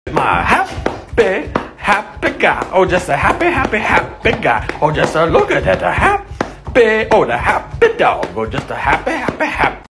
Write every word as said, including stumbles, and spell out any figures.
My happy, happy guy. Oh, just a happy, happy, happy guy. Oh, just a look at that, a happy, oh, the happy dog. Oh, just a happy, happy, happy.